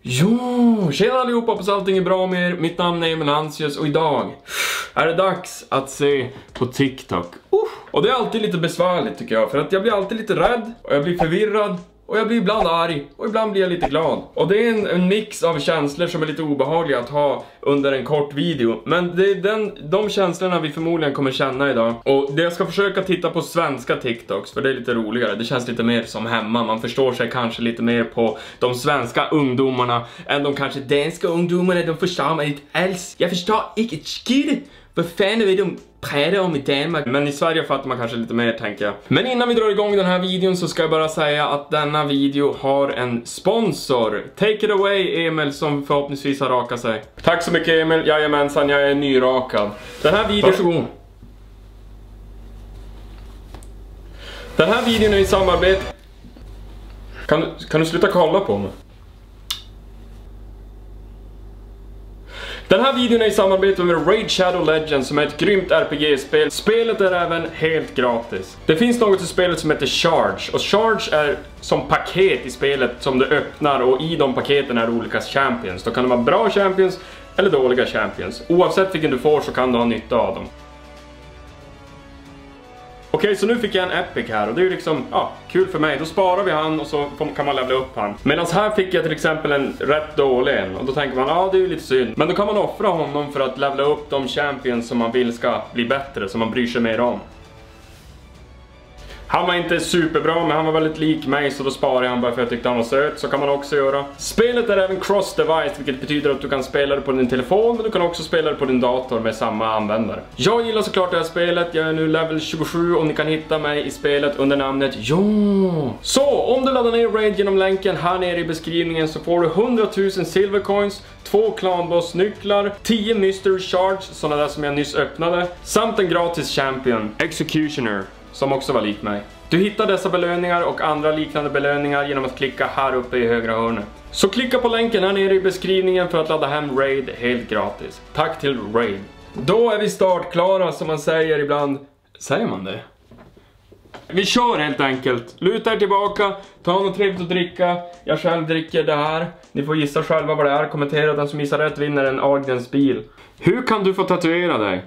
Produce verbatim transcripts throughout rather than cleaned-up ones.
Jo, tjena allihopa, hoppas allting är bra med er. Mitt namn är Emil Hansius och idag är det dags att se på TikTok. Uh. Och det är alltid lite besvärligt tycker jag, för att jag blir alltid lite rädd och jag blir förvirrad. Och jag blir ibland arg och ibland blir jag lite glad. Och det är en, en mix av känslor som är lite obehagliga att ha under en kort video. Men det är den, de känslorna vi förmodligen kommer känna idag. Och det jag ska försöka titta på svenska TikToks, för det är lite roligare. Det känns lite mer som hemma. Man förstår sig kanske lite mer på de svenska ungdomarna än de kanske danska ungdomarna. De förstår mig inte alls. Jag förstår inte ett skid. Vad fan är det de pratar om i Danmark? Men i Sverige fattar man kanske lite mer, tänker jag. Men innan vi drar igång den här videon så ska jag bara säga att denna video har en sponsor. Take it away Emil, som förhoppningsvis har rakat sig. Tack så mycket Emil, jajamensan, jag är nyrakad. Den här videon... Varsågod. Den här videon är i samarbete... Kan du, kan du sluta kolla på mig? Den här videon är i samarbete med Raid Shadow Legends som är ett grymt R P G-spel. Spelet är även helt gratis. Det finns något i spelet som heter Charge. Och Charge är som paket i spelet som du öppnar, och i de paketen är det olika champions. Då kan det vara bra champions eller dåliga champions. Oavsett vilken du får så kan du ha nytta av dem. Okej, okay, så nu fick jag en epic här och det är ju liksom, ja, kul för mig. Då sparar vi han och så kan man levela upp han. Medan här fick jag till exempel en rätt dålig en. Och då tänker man, ja det är ju lite synd. Men då kan man offra honom för att levela upp de champions som man vill ska bli bättre, som man bryr sig mer om. Han var inte superbra, men han var väldigt lik mig, så då sparar jag han bara för jag tyckte han var söt. Så kan man också göra. Spelet är även cross-device, vilket betyder att du kan spela det på din telefon, men du kan också spela det på din dator med samma användare. Jag gillar såklart det här spelet. Jag är nu level tjugosju och ni kan hitta mig i spelet under namnet Jo. Så, om du laddar ner Raid genom länken här nere i beskrivningen så får du hundratusen silvercoins, två clanboss-nycklar, tio mystery shards, sådana där som jag nyss öppnade, samt en gratis champion, Executioner, som också var lik mig. Du hittar dessa belöningar och andra liknande belöningar genom att klicka här uppe i högra hörnet. Så klicka på länken här nere i beskrivningen för att ladda hem Raid helt gratis. Tack till Raid. Då är vi startklara, som man säger ibland. Säger man det? Vi kör helt enkelt. Luta er tillbaka, ta något trevligt att dricka. Jag själv dricker det här. Ni får gissa själva vad det är. Kommentera, den som gissar rätt vinner en Agdens bil. Hur kan du få tatuera dig?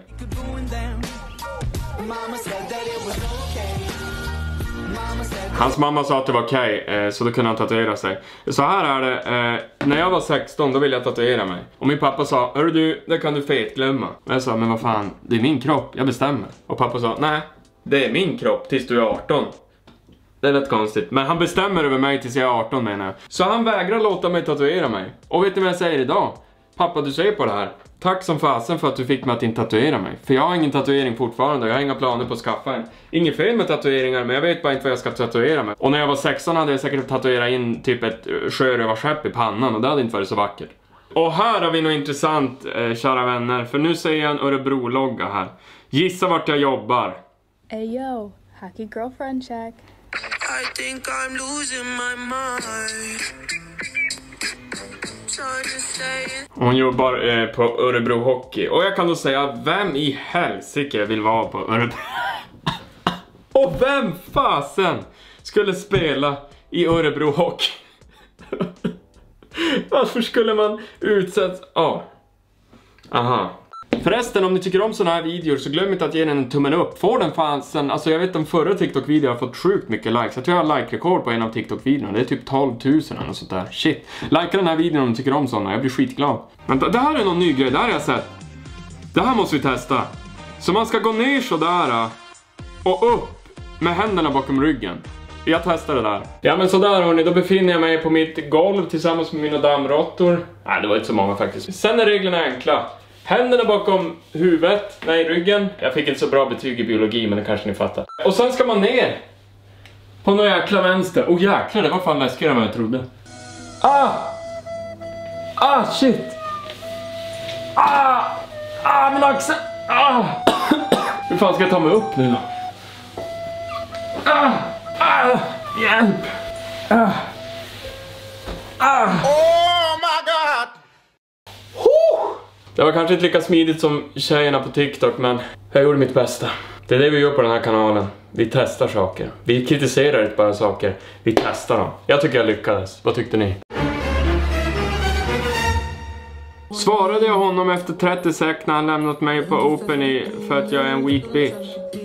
Hans mamma sa att det var okej, okay, så då kunde han tatuera sig. Så här är det, eh, när jag var sexton då ville jag tatuera mig. Och min pappa sa, hörru du, det kan du fet glömma. Och jag sa, men vad fan, det är min kropp, jag bestämmer. Och pappa sa, nej, det är min kropp tills du är arton. Det är rätt konstigt, men han bestämmer över mig tills jag är arton menar jag. Så han vägrar låta mig tatuera mig. Och vet du vad jag säger idag? Pappa, du ser på det här. Tack som fasen för att du fick mig att inte tatuera mig. För jag har ingen tatuering fortfarande. Jag har inga planer på att skaffa en. Inget fel med tatueringar, men jag vet bara inte vad jag ska tatuera mig. Och när jag var sexton hade jag säkert tatuerat in typ ett sjörövarskepp i pannan. Och det hade inte varit så vackert. Och här har vi något intressant, eh, kära vänner. För nu ser jag en Örebro-logga här. Gissa vart jag jobbar. Hey yo, hockey girlfriend check. I think I'm losing my mind. Hon jobbar eh, på Örebro Hockey. Och jag kan då säga, vem i helsike vill vara på Örebro? Och vem fasen skulle spela i Örebro Hockey? Varför skulle man utsätta... Ja. Oh. Aha. Förresten, om ni tycker om såna här videor så glöm inte att ge den en tummen upp. Får den fansen, alltså jag vet om förra TikTok-videon har fått sjukt mycket likes. Jag tror jag har like-rekord på en av TikTok-videorna. Det är typ tolv tusen eller något sånt där. Shit. Likea den här videon om ni tycker om såna, jag blir skitglad. Vänta, det här är någon ny grej, det här har jag sett. Det här måste vi testa. Så man ska gå ner sådär och upp med händerna bakom ryggen. Jag testar det där. Ja men sådär hörni, då befinner jag mig på mitt golv tillsammans med mina dammråttor. Nej, det var inte så många faktiskt. Sen är reglerna enkla. Händerna bakom huvudet, nej ryggen. Jag fick inte så bra betyg i biologi, men det kanske ni fattar. Och sen ska man ner på någon jäkla vänster. Åh oh, jäklar, det var fan läskigare än vad jag trodde. Ah! Ah, shit! Ah! Ah, min axel! Ah! Hur fan ska jag ta mig upp nu då? Ah! Ah! Hjälp! Ah! Ah! Oh my god! Det var kanske inte lika smidigt som tjejerna på TikTok, men jag gjorde mitt bästa. Det är det vi gör på den här kanalen. Vi testar saker. Vi kritiserar inte bara saker. Vi testar dem. Jag tycker jag lyckades. Vad tyckte ni? Svarade jag honom efter trettio sek när han lämnat mig på Open i för att jag är en weak bitch?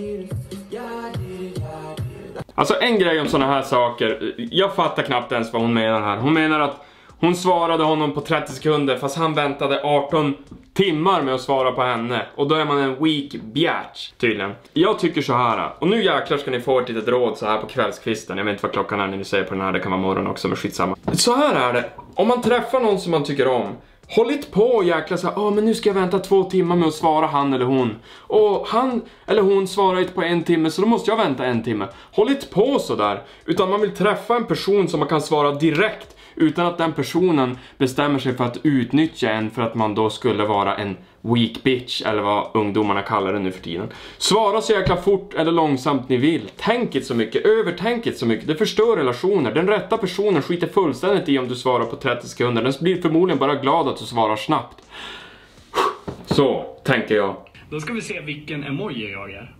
Alltså en grej om såna här saker. Jag fattar knappt ens vad hon menar här. Hon menar att hon svarade honom på trettio sekunder fast han väntade arton timmar med att svara på henne. Och då är man en weak bitch tydligen. Jag tycker så här. Och nu jäklar ska ni få ett litet råd så här på kvällskvisten. Jag vet inte vad klockan är när ni säger på den här. Det kan vara morgon också, men skitsamma. Så här är det. Om man träffar någon som man tycker om, håll inte på och jäkla så här, åh men nu ska jag vänta två timmar med att svara han eller hon. Och han eller hon svarar inte på en timme så då måste jag vänta en timme. Håll inte på så där. Utan man vill träffa en person som man kan svara direkt. Utan att den personen bestämmer sig för att utnyttja en för att man då skulle vara en weak bitch. Eller vad ungdomarna kallar det nu för tiden. Svara så jäkla fort eller långsamt ni vill. Tänk inte så mycket, övertänk inte så mycket. Det förstör relationer. Den rätta personen skiter fullständigt i om du svarar på trettio sekunder. Den blir förmodligen bara glad att du svarar snabbt. Så tänker jag. Då ska vi se vilken emoji jag är.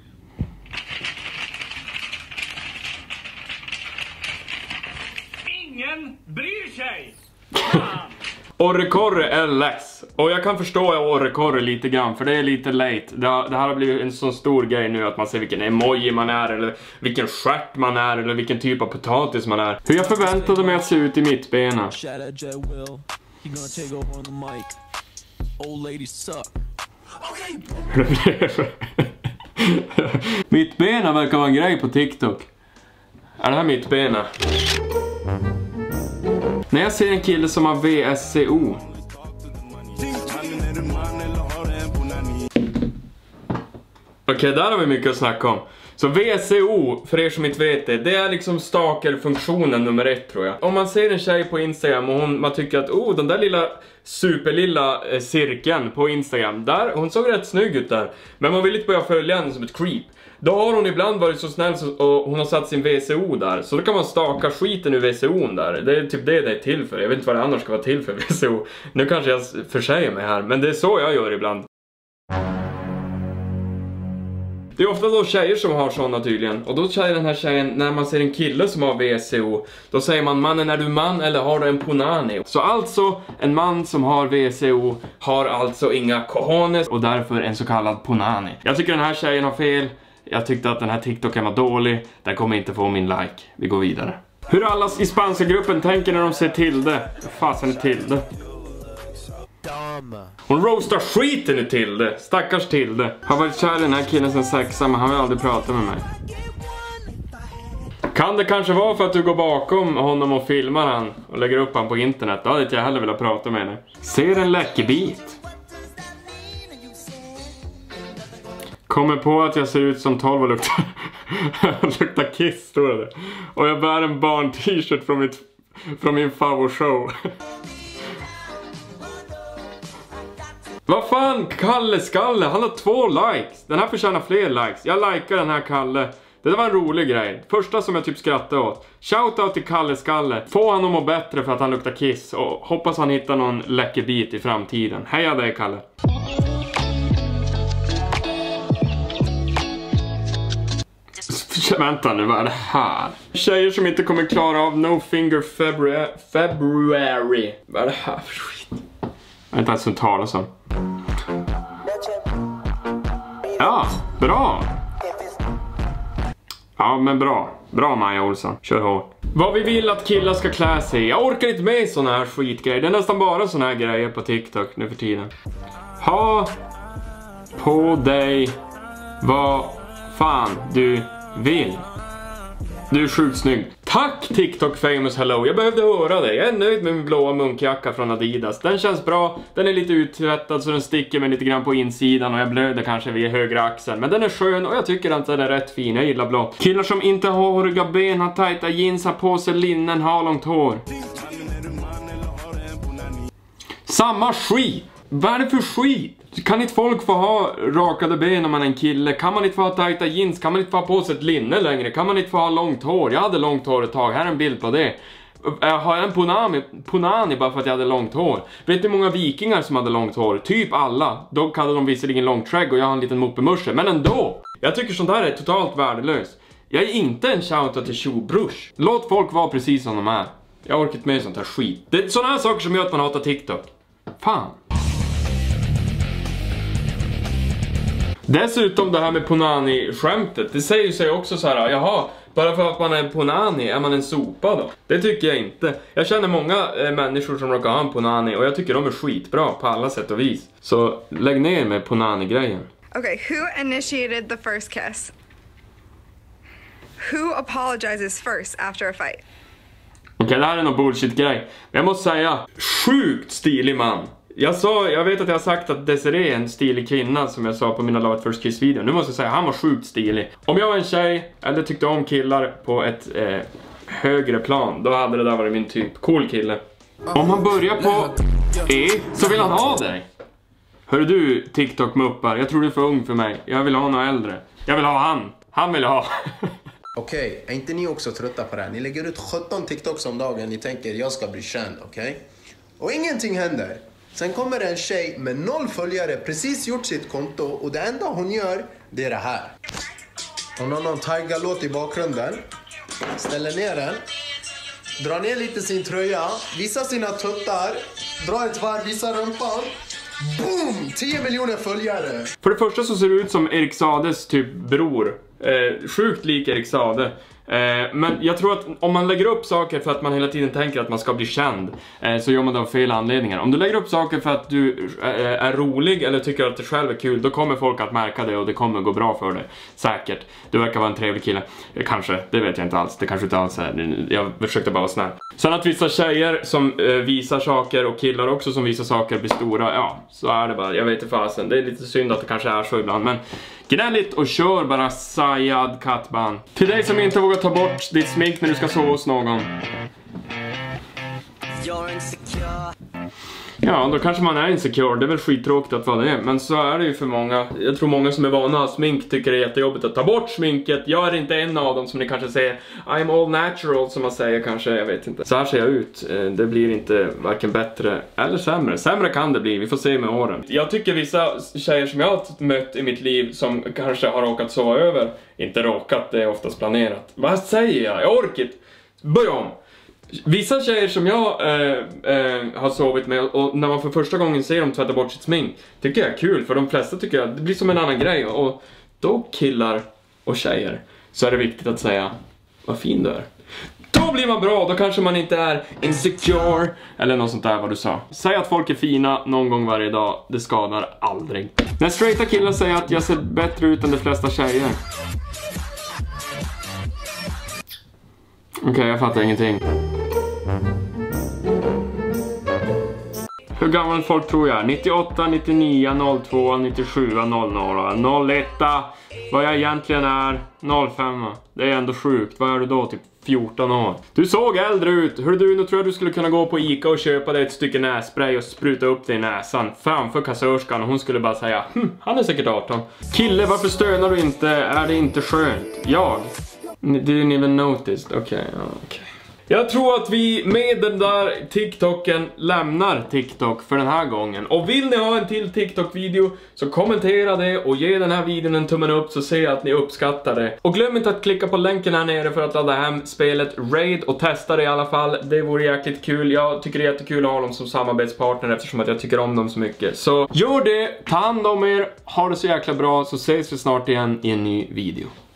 Ingen bryr sig! Orrekorre är less. Och jag kan förstå Orrekorre lite grann, för det är lite late. Det, har, det här har blivit en sån stor grej nu att man ser vilken emoji man är, eller vilken stjärt man är, eller vilken typ av potatis man är. Hur jag förväntade mig att se ut i mittbena. Mittbena verkar vara en grej på TikTok. Är det här mittbena? När jag ser en kille som har V S C O. Okej, okay, där har vi mycket att snacka om. Så V S C O, för er som inte vet det, det är liksom stalker-funktionen nummer ett tror jag. Om man ser en tjej på Instagram och hon, man tycker att oh, den där lilla superlilla eh, cirkeln på Instagram, där, hon såg rätt snygg ut där. Men man vill inte börja följa henne som ett creep. Då har hon ibland varit så snäll så, och hon har satt sin V C O där. Så då kan man staka skiten ur V C O där. Det är typ det det är till för. Jag vet inte vad det annars ska vara till för V C O. Nu kanske jag försäger mig här, men det är så jag gör ibland. Det är ofta då tjejer som har såna tydligen. Och då säger den här tjejen, när man ser en kille som har V C O, då säger man, mannen är du man eller har du en punani? Så alltså, en man som har V C O har alltså inga cojones och därför en så kallad punani. Jag tycker den här tjejen har fel. Jag tyckte att den här TikToken var dålig. Den kommer inte få min like. Vi går vidare. Hur alla i spanska gruppen tänker när de ser Tilde. Fasen är Tilde. Hon roastar skiten i Tilde. Stackars Tilde. Har varit kär i den här killen sen sexa, men han vill aldrig prata med mig. Kan det kanske vara för att du går bakom honom och filmar han och lägger upp han på internet? Då hade inte jag heller velat prata med henne. Ser en läckebit. Kommer på att jag ser ut som tolv och luktar, luktar kiss, står det. Och jag bär en barn-t-shirt från, mitt, från min favoritshow. Vad fan, Kalle Skalle, han har två likes. Den här förtjänar fler likes. Jag likar den här Kalle. Det var en rolig grej. Första som jag typ skrattade åt. Shoutout till Kalle Skalle. Få han att må bättre för att han luktar kiss. Och hoppas han hittar någon läcker bit i framtiden. Heja dig Kalle. Vänta nu, vad är det här? Tjejer som inte kommer klara av No Finger February. February. Vad är det här för skit? Jag vet inte ens som talas om. Ja, bra. Ja, men bra. Bra Maja Olsson. Kör hårt. Vad vi vill att killar ska klä sig. Jag orkar inte med såna här skitgrejer. Det är nästan bara såna här grejer på TikTok nu för tiden. Ha på dig vad fan du vill. Du är sjukt snygg. Tack TikTok famous hello. Jag behövde höra det. Jag är nöjd med min blåa munkjacka från Adidas. Den känns bra. Den är lite uttvättad så den sticker mig lite grann på insidan. Och jag blöder kanske vid högra axeln. Men den är skön och jag tycker att den är rätt fin. Jag gillar blå. Killar som inte har håriga ben, har tajta jeans, har på sig linnen, har långt hår. Samma skit. Vad är det för skit? Kan inte folk få ha rakade ben om man är en kille? Kan man inte få ha tajta jeans? Kan man inte få ha på sig ett linne längre? Kan man inte få ha långt hår? Jag hade långt hår ett tag. Här är en bild på det. Jag har en punani, punani bara för att jag hade långt hår. Vet du hur många vikingar som hade långt hår? Typ alla. Dock hade de visserligen långt skägg och jag har en liten moppemusche. Men ändå! Jag tycker sånt här är totalt värdelöst. Jag är inte en shoutout till tjobrush. Låt folk vara precis som de är. Jag orkar inte med sånt här skit. Det är såna här saker som gör att man hatar TikTok. Fan. Dessutom det här med Punani-skämtet. Det säger sig också så här, jaha, bara för att man är Punani är man en sopa då? Det tycker jag inte. Jag känner många eh, människor som råkar ha en Punani och jag tycker de är skitbra på alla sätt och vis. Så lägg ner med Punani-grejen. Okay, who initiated the first kiss? Who apologizes first after a fight? Okej, okay, det här är någon bullshit-grej. Men jag måste säga, sjukt stilig man. Jag, sa, jag vet att jag har sagt att Desiree är en stilig kvinna, som jag sa på mina Love at First Kiss-videon. Nu måste jag säga, han var sjukt stilig. Om jag var en tjej, eller tyckte om killar på ett eh, högre plan, då hade det där varit min typ. Cool kille. Om han börjar på E, så vill han ha dig. Hör du, TikTok-muppar, jag tror du är för ung för mig. Jag vill ha någon äldre. Jag vill ha han. Han vill ha. Okej, okay, är inte ni också trötta på det här? Ni lägger ut sjutton TikToks om dagen. Ni tänker, jag ska bli känd, okej? Okay? Och ingenting händer. Sen kommer en tjej med noll följare, precis gjort sitt konto. Och det enda hon gör, det är det här. Hon har någon Tiger-låt i bakgrunden. Ställer ner den. Drar ner lite sin tröja. Visar sina tuttar. Drar ett varv, visar rumpan. Boom! tio miljoner följare. För det första så ser det ut som Erik Sades typ bror. Eh, sjukt lik Erik Sade. Eh, men jag tror att om man lägger upp saker för att man hela tiden tänker att man ska bli känd, eh, så gör man det av fel anledningar. Om du lägger upp saker för att du eh, är rolig eller tycker att det själv är kul, då kommer folk att märka det och det kommer gå bra för dig. Säkert. Du verkar vara en trevlig kille. Eh, kanske, det vet jag inte alls. Det kanske inte alls är. Jag försökte bara vara snäll. Sen att vissa tjejer som eh, visar saker och killar också som visar saker blir stora, ja, så är det bara. Jag vet inte fasen. Det är lite synd att det kanske är så ibland, men gnälligt och kör bara Sayad Katban. Till dig som inte vågar ta bort ditt smink när du ska sova hos någon. Ja, då kanske man är insecure. Det är väl skittråkigt att vara det. Men så är det ju för många. Jag tror många som är vana att smink tycker det är jättejobbigt att ta bort sminket. Jag är inte en av dem som ni kanske säger I'm all natural, som man säger kanske, jag vet inte. Så här ser jag ut. Det blir inte varken bättre eller sämre. Sämre kan det bli, vi får se med åren. Jag tycker vissa tjejer som jag har mött i mitt liv som kanske har råkat sova över. Inte råkat, det är oftast planerat. Vad säger jag? Jag orkar inte. Börja om. Vissa tjejer som jag äh, äh, har sovit med, och när man för första gången ser dem tvätta bort sitt smink, tycker jag är kul. För de flesta tycker jag det blir som en annan grej. Och då killar och tjejer, så är det viktigt att säga vad fin du är. Då blir man bra, då kanske man inte är insecure eller något sånt där vad du sa. Säg att folk är fina någon gång varje dag, det skadar aldrig. När straighta killar säger att jag ser bättre ut än de flesta tjejer. Okej, okay, jag fattar ingenting. Hur gammal folk tror jag? nittioåtta, nittionio, noll två, nittiosju, noll noll, noll ett. Vad jag egentligen är, noll fem. Det är ändå sjukt. Vad är du då? Typ fjorton år. Du såg äldre ut. Hur du, nu tror jag du skulle kunna gå på Ica och köpa dig ett stycke nässpray och spruta upp det i näsan framför kassörskan, och hon skulle bara säga hm, han är säkert arton. Kille, varför stönar du inte? Är det inte skönt? Jag? Didn't even notice. Okej, okay, okej. Okay. Jag tror att vi med den där TikToken lämnar TikTok för den här gången. Och vill ni ha en till TikTok-video så kommentera det och ge den här videon en tummen upp så ser jag att ni uppskattar det. Och glöm inte att klicka på länken här nere för att ladda hem spelet Raid och testa det i alla fall. Det vore jäkligt kul. Jag tycker det är jättekul att ha dem som samarbetspartner eftersom att jag tycker om dem så mycket. Så gör det, ta hand om er, ha det så jäkla bra, så ses vi snart igen i en ny video.